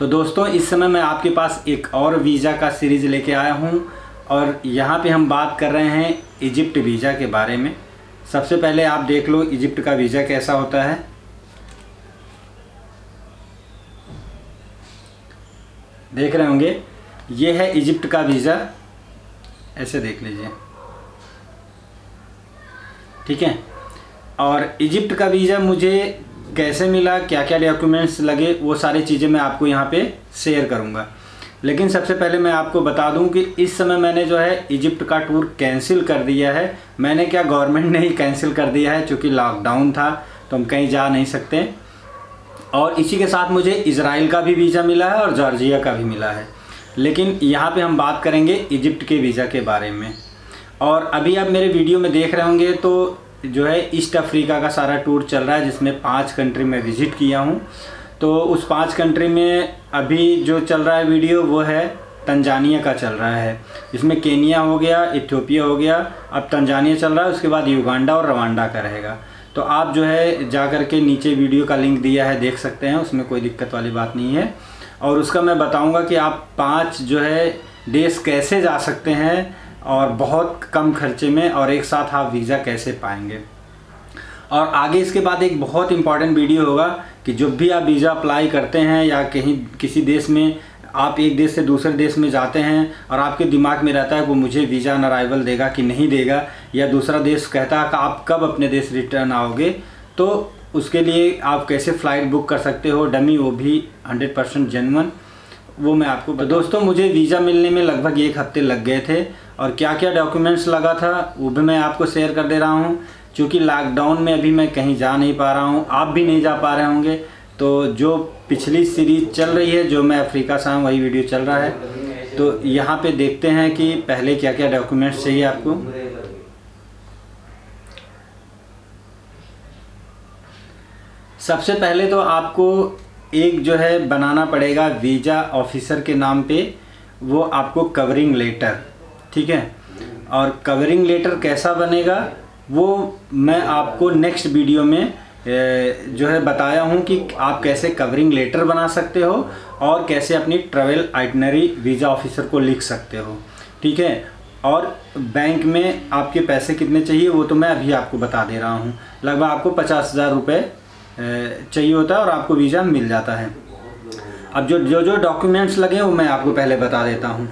तो दोस्तों इस समय मैं आपके पास एक और वीज़ा का सीरीज़ लेके आया हूँ और यहाँ पे हम बात कर रहे हैं इजिप्ट वीज़ा के बारे में। सबसे पहले आप देख लो इजिप्ट का वीज़ा कैसा होता है। देख रहे होंगे, ये है इजिप्ट का वीज़ा, ऐसे देख लीजिए, ठीक है। और इजिप्ट का वीज़ा मुझे कैसे मिला, क्या क्या डॉक्यूमेंट्स लगे, वो सारी चीज़ें मैं आपको यहाँ पे शेयर करूँगा। लेकिन सबसे पहले मैं आपको बता दूँ कि इस समय मैंने जो है इजिप्ट का टूर कैंसिल कर दिया है। मैंने क्या, गवर्नमेंट ने ही कैंसिल कर दिया है, क्योंकि लॉकडाउन था तो हम कहीं जा नहीं सकते। और इसी के साथ मुझे इज़राइल का भी वीज़ा मिला है और जॉर्जिया का भी मिला है। लेकिन यहाँ पे हम बात करेंगे इजिप्ट के वीज़ा के बारे में। और अभी आप मेरे वीडियो में देख रहे होंगे तो जो है ईस्ट अफ्रीका का सारा टूर चल रहा है, जिसमें 5 कंट्री में विज़िट किया हूँ। तो उस 5 कंट्री में अभी जो चल रहा है वीडियो वो है तंजानिया का चल रहा है। इसमें केनिया हो गया, इथियोपिया हो गया, अब तंजानिया चल रहा है, उसके बाद युगांडा और रवांडा का रहेगा। तो आप जो है जा कर के नीचे वीडियो का लिंक दिया है, देख सकते हैं, उसमें कोई दिक्कत वाली बात नहीं है। और उसका मैं बताऊंगा कि आप 5 जो है देश कैसे जा सकते हैं और बहुत कम खर्चे में, और एक साथ आप वीज़ा कैसे पाएंगे। और आगे इसके बाद एक बहुत इम्पॉर्टेंट वीडियो होगा कि जब भी आप वीज़ा अप्लाई करते हैं या कहीं किसी देश में, आप एक देश से दूसरे देश में जाते हैं और आपके दिमाग में रहता है वो मुझे वीज़ा ऑन अराइवल देगा कि नहीं देगा, या दूसरा देश कहता है कि आप कब अपने देश रिटर्न आओगे, तो उसके लिए आप कैसे फ़्लाइट बुक कर सकते हो, डमी, वो भी 100% जेन्युइन, वो मैं आपको। तो दोस्तों मुझे वीज़ा मिलने में लगभग 1 हफ्ते लग गए थे और क्या क्या डॉक्यूमेंट्स लगा था वो भी मैं आपको शेयर कर दे रहा हूँ। क्योंकि लॉकडाउन में अभी मैं कहीं जा नहीं पा रहा हूँ, आप भी नहीं जा पा रहे होंगे, तो जो पिछली सीरीज़ चल रही है, जो मैं अफ्रीका से हूँ, वही वीडियो चल रहा है। तो यहाँ पे देखते हैं कि पहले क्या क्या डॉक्यूमेंट्स चाहिए आपको। सबसे पहले तो आपको एक जो है बनाना पड़ेगा वीज़ा ऑफिसर के नाम पे, वो आपको कवरिंग लेटर, ठीक है। और कवरिंग लेटर कैसा बनेगा वो मैं आपको नेक्स्ट वीडियो में जो है बताया हूँ कि आप कैसे कवरिंग लेटर बना सकते हो और कैसे अपनी ट्रैवल आइटनरी वीज़ा ऑफिसर को लिख सकते हो, ठीक है। और बैंक में आपके पैसे कितने चाहिए वो तो मैं अभी आपको बता दे रहा हूँ। लगभग आपको 50,000 रुपये चाहिए होता है और आपको वीज़ा मिल जाता है। अब जो डॉक्यूमेंट्स लगे वो मैं आपको पहले बता देता हूँ।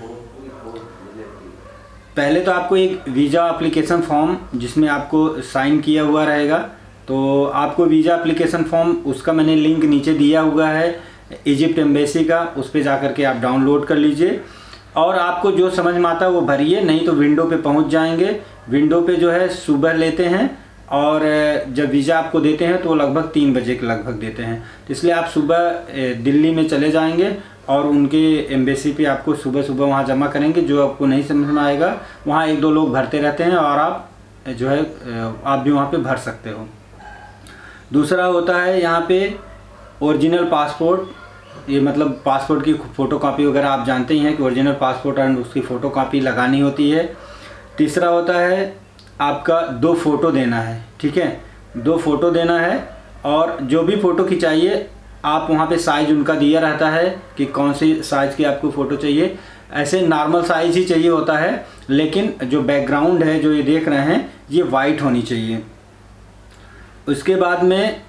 पहले तो आपको एक वीज़ा एप्लीकेशन फॉर्म, जिसमें आपको साइन किया हुआ रहेगा, तो आपको वीज़ा एप्लीकेशन फॉर्म, उसका मैंने लिंक नीचे दिया हुआ है इजिप्ट एम्बेसी का, उस पर जा कर के आप डाउनलोड कर लीजिए और आपको जो समझ में आता है वो भरिए, नहीं तो विंडो पे पहुंच जाएंगे। विंडो पे जो है सुबह लेते हैं और जब वीज़ा आपको देते हैं तो वो लगभग 3 बजे के लगभग देते हैं। तो इसलिए आप सुबह दिल्ली में चले जाएंगे और उनके एम्बेसी पे आपको सुबह सुबह वहाँ जमा करेंगे। जो आपको नहीं समझ में आएगा वहाँ 1-2 लोग भरते रहते हैं और आप जो है आप भी वहाँ पे भर सकते हो। दूसरा होता है यहाँ पे ओरिजिनल पासपोर्ट, ये मतलब पासपोर्ट की फ़ोटोकॉपी वगैरह, आप जानते ही हैं कि ओरिजिनल पासपोर्ट और उसकी फ़ोटोकॉपी लगानी होती है। तीसरा होता है आपका 2 फ़ोटो देना है, ठीक है, 2 फ़ोटो देना है। और जो भी फ़ोटो खिंचाइए आप वहाँ पे साइज़ उनका दिया रहता है कि कौन सी साइज़ की आपको फ़ोटो चाहिए। ऐसे नॉर्मल साइज़ ही चाहिए होता है, लेकिन जो बैकग्राउंड है जो ये देख रहे हैं ये वाइट होनी चाहिए। उसके बाद में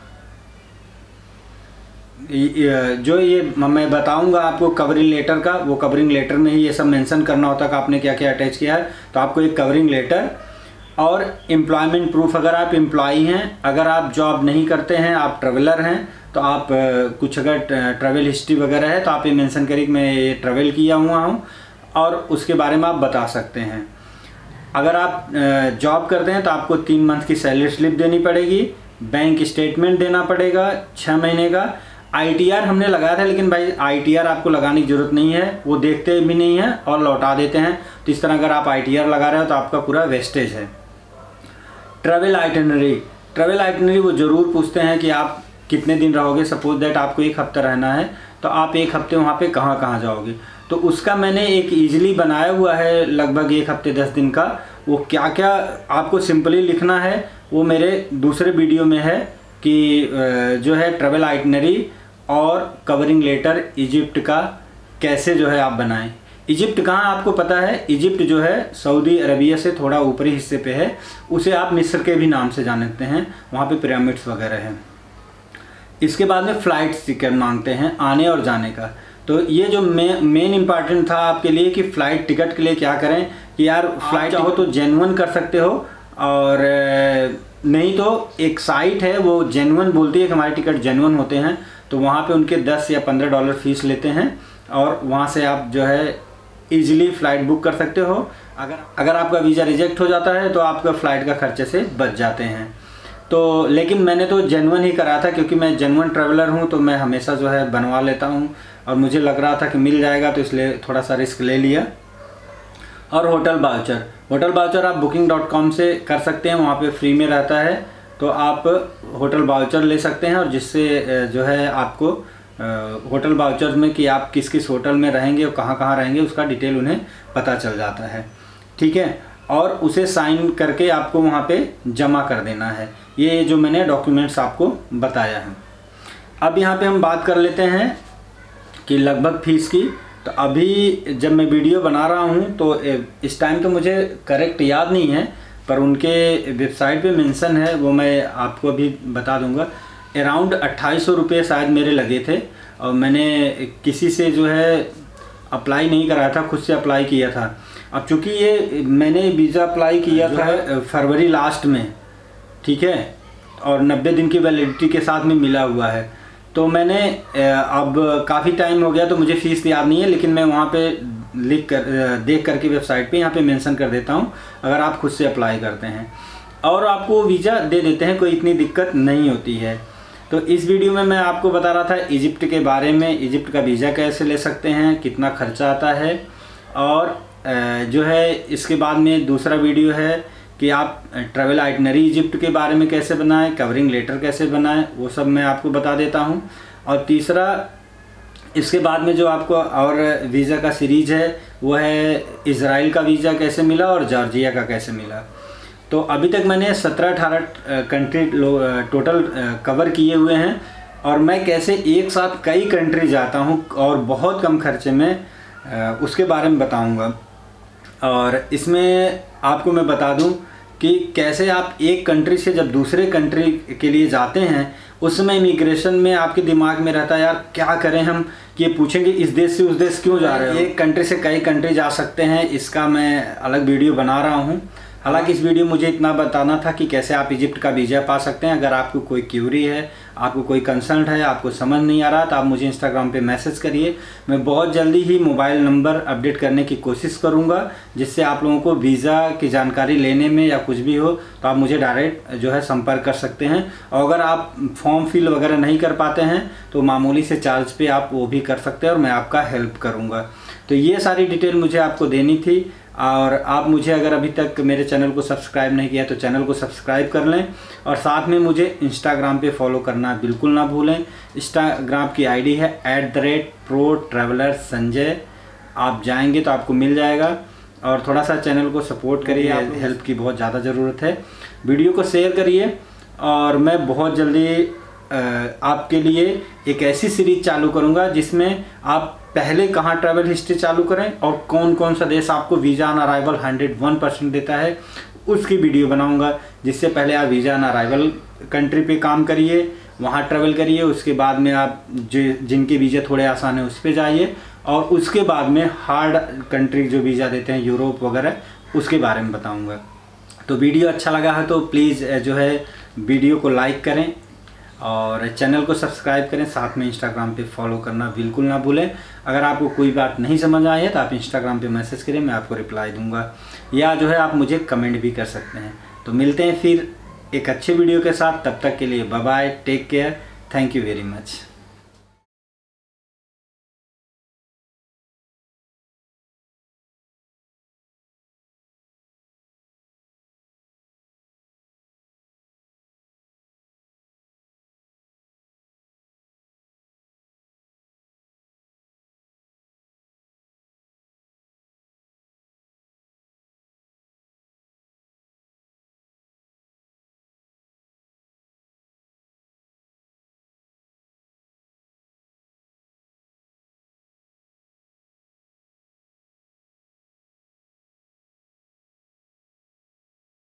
जो ये मैं बताऊंगा आपको कवरिंग लेटर का, वो कवरिंग लेटर में ही ये सब मेंशन करना होता है कि आपने क्या क्या अटैच किया है। तो आपको एक कवरिंग लेटर और एम्प्लॉयमेंट प्रूफ, अगर आप एम्प्लॉई हैं, अगर आप जॉब नहीं करते हैं, आप ट्रैवलर हैं, तो आप कुछ अगर ट्रैवल हिस्ट्री वगैरह है तो आप ये मेंशन करिए कि मैं ये ट्रैवल किया हुआ हूँ और उसके बारे में आप बता सकते हैं। अगर आप जॉब करते हैं तो आपको 3 मंथ की सैलरी स्लिप देनी पड़ेगी, बैंक स्टेटमेंट देना पड़ेगा 6 महीने का। ITR हमने लगाया था, लेकिन भाई ITR आपको लगाने की ज़रूरत नहीं है, वो देखते भी नहीं है और लौटा देते हैं। तो इस तरह अगर आप ITR लगा रहे हो तो आपका पूरा वेस्टेज है। ट्रैवल आइटनरी वो ज़रूर पूछते हैं कि आप कितने दिन रहोगे। सपोज दैट आपको 1 हफ्ता रहना है तो आप 1 हफ्ते वहाँ पे कहाँ कहाँ जाओगे, तो उसका मैंने एक ईजिली बनाया हुआ है लगभग 1 हफ्ते 10 दिन का। वो क्या क्या आपको सिंपली लिखना है वो मेरे दूसरे वीडियो में है कि जो है ट्रैवल आइटनरी और कवरिंग लेटर इजिप्ट का कैसे जो है आप बनाएं। इजिप्ट कहाँ आपको पता है, इजिप्ट जो है सऊदी अरबिया से थोड़ा ऊपरी हिस्से पे है, उसे आप मिस्र के भी नाम से जानते हैं, वहाँ पे पिरामिड्स वगैरह हैं। इसके बाद में फ़्लाइट टिकट मांगते हैं आने और जाने का। तो ये जो मेन इम्पॉर्टेंट था आपके लिए कि फ़्लाइट टिकट के लिए क्या करें कि यार फ़्लाइट चाहो तो जेन्युइन कर सकते हो, और नहीं तो एक साइट है वो जेन्युइन बोलती है कि हमारे टिकट जेन्युइन होते हैं, तो वहाँ पे उनके 10 या 15 डॉलर फीस लेते हैं और वहाँ से आप जो है ईजिली फ़्लाइट बुक कर सकते हो। अगर आपका वीज़ा रिजेक्ट हो जाता है तो आपका फ़्लाइट का खर्चे से बच जाते हैं। तो लेकिन मैंने तो जेन्युइन ही करा था, क्योंकि मैं जेन्युइन ट्रैवलर हूँ, तो मैं हमेशा जो है बनवा लेता हूँ और मुझे लग रहा था कि मिल जाएगा, तो इसलिए थोड़ा सा रिस्क ले लिया। और होटल वाउचर आप booking.com से कर सकते हैं, वहाँ पे फ्री में रहता है, तो आप होटल वाउचर ले सकते हैं, और जिससे जो है आपको होटल वाउचर में कि आप किस किस होटल में रहेंगे और कहाँ कहाँ रहेंगे उसका डिटेल उन्हें पता चल जाता है, ठीक है। और उसे साइन करके आपको वहाँ पे जमा कर देना है। ये जो मैंने डॉक्यूमेंट्स आपको बताया है। अब यहाँ पे हम बात कर लेते हैं कि लगभग फ़ीस की। तो अभी जब मैं वीडियो बना रहा हूँ तो इस टाइम तो मुझे करेक्ट याद नहीं है, पर उनके वेबसाइट पे मेंशन है, वो मैं आपको अभी बता दूँगा। अराउंड 2800 रुपये शायद मेरे लगे थे, और मैंने किसी से जो है अप्लाई नहीं कराया था, खुद से अप्लाई किया था। अब चूँकि ये मैंने वीज़ा अप्लाई किया था फरवरी लास्ट में, ठीक है, और 90 दिन की वैलिडिटी के साथ में मिला हुआ है, तो मैंने अब काफ़ी टाइम हो गया तो मुझे फ़ीस याद नहीं है, लेकिन मैं वहाँ पे लिख कर देख करके वेबसाइट पे यहाँ पे मेंशन कर देता हूँ अगर आप खुद से अप्लाई करते हैं, और आपको वीज़ा दे देते हैं, कोई इतनी दिक्कत नहीं होती है। तो इस वीडियो में मैं आपको बता रहा था इजिप्ट के बारे में, इजिप्ट का वीज़ा कैसे ले सकते हैं, कितना खर्चा आता है, और जो है इसके बाद में दूसरा वीडियो है कि आप ट्रैवल आइटनरी इजिप्ट के बारे में कैसे बनाएं, कवरिंग लेटर कैसे बनाएं, वो सब मैं आपको बता देता हूं। और तीसरा इसके बाद में जो आपको और वीज़ा का सीरीज़ है वो है इज़राइल का वीज़ा कैसे मिला और जॉर्जिया का कैसे मिला। तो अभी तक मैंने 17-18 कंट्री टोटल कवर किए हुए हैं, और मैं कैसे एक साथ कई कंट्री जाता हूं और बहुत कम खर्चे में, उसके बारे में बताऊंगा। और इसमें आपको मैं बता दूं कि कैसे आप एक कंट्री से जब दूसरे कंट्री के लिए जाते हैं उस समय इमिग्रेशन में आपके दिमाग में रहता है यार क्या करें हम, कि ये पूछेंगे इस देश से उस देश क्यों जा रहे हो। एक कंट्री से कई कंट्री जा सकते हैं, इसका मैं अलग वीडियो बना रहा हूँ। हालांकि इस वीडियो मुझे इतना बताना था कि कैसे आप इजिप्ट का वीज़ा पा सकते हैं। अगर आपको कोई क्यूरी है, आपको कोई कंसर्न है, आपको समझ नहीं आ रहा, तो आप मुझे इंस्टाग्राम पे मैसेज करिए। मैं बहुत जल्दी ही मोबाइल नंबर अपडेट करने की कोशिश करूंगा, जिससे आप लोगों को वीज़ा की जानकारी लेने में या कुछ भी हो तो आप मुझे डायरेक्ट जो है संपर्क कर सकते हैं। और अगर आप फॉर्म फिल वगैरह नहीं कर पाते हैं तो मामूली से चार्ज पे आप वो भी कर सकते हैं, और मैं आपका हेल्प करूँगा। तो ये सारी डिटेल मुझे आपको देनी थी। और आप मुझे अगर अभी तक मेरे चैनल को सब्सक्राइब नहीं किया तो चैनल को सब्सक्राइब कर लें, और साथ में मुझे इंस्टाग्राम पे फॉलो करना बिल्कुल ना भूलें। इंस्टाग्राम की आईडी है @ProTravelerSanjay। आप जाएंगे तो आपको मिल जाएगा, और थोड़ा सा चैनल को सपोर्ट करिए, हेल्प की बहुत ज़्यादा ज़रूरत है। वीडियो को शेयर करिए, और मैं बहुत जल्दी आपके लिए एक ऐसी सीरीज चालू करूँगा जिसमें आप पहले कहाँ ट्रैवल हिस्ट्री चालू करें और कौन कौन सा देश आपको वीज़ा ऑन अराइवल 101% देता है, उसकी वीडियो बनाऊंगा। जिससे पहले आप वीज़ा ऑन अराइवल कंट्री पे काम करिए, वहाँ ट्रैवल करिए, उसके बाद में आप जिनके वीज़ा थोड़े आसान है उस पर जाइए, और उसके बाद में हार्ड कंट्री जो वीज़ा देते हैं यूरोप वगैरह, उसके बारे में बताऊँगा। तो वीडियो अच्छा लगा है तो प्लीज़ जो है वीडियो को लाइक करें और चैनल को सब्सक्राइब करें, साथ में इंस्टाग्राम पे फॉलो करना बिल्कुल ना भूलें। अगर आपको कोई बात नहीं समझ आई है तो आप इंस्टाग्राम पे मैसेज करें, मैं आपको रिप्लाई दूंगा, या जो है आप मुझे कमेंट भी कर सकते हैं। तो मिलते हैं फिर एक अच्छे वीडियो के साथ, तब तक के लिए bye bye, take care, thank you very much.